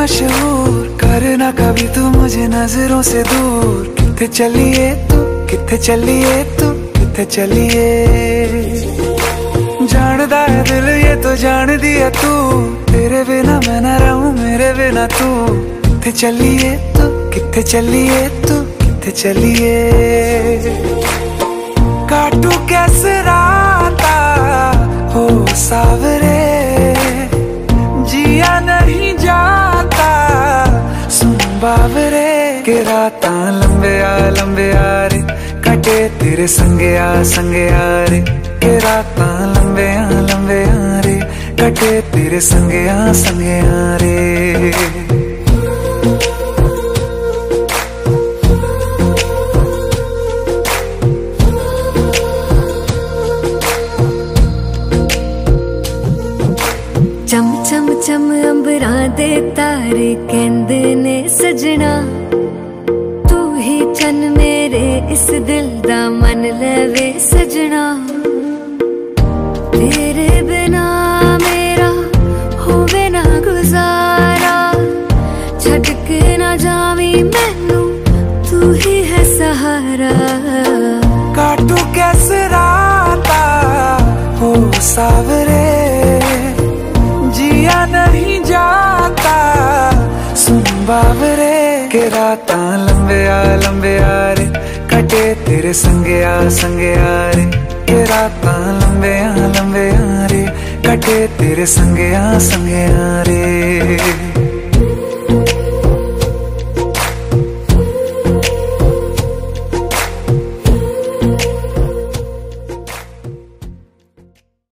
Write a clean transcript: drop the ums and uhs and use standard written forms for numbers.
मशहूर, करना कभी तू मुझे नजरों से दूर। किथे चलिए तू, किथे चलिए तू, किथे चलिए। जानदा है दिल ये तो जान दिया तू, तेरे बिना मैं ना रहूं मेरे बिना तू। किथे चलिए तू, किथे चलिए तू, किथे चलिए। काटू कैसे राता हो सावरे, जिया नहीं जाता सुन बावरे। के रातां लंबिया लंबिया रे, कटे तेरे संगया संगया रे। के रातां लंबिया लंबिया रे, कटे तेरे संगया संगया रे। चम चम चम अंबरां दे तारे कहंदे ने सजना, तू ही चन मेरे इस दिल दा मन लवे सजना। तेरे बिना मेरा होवे ना गुजारा, छड़ के ना जावी मैनू तू ही है सहारा। काटू कैसे राता हो सावरे, जिया नहीं जाता सुन बावरे। के रातां लंबिया लंबिया रे, कटे तेरे संगया संगया रे। के रातां लंबिया लंबिया रे, कटे तेरे संगया संगया रे।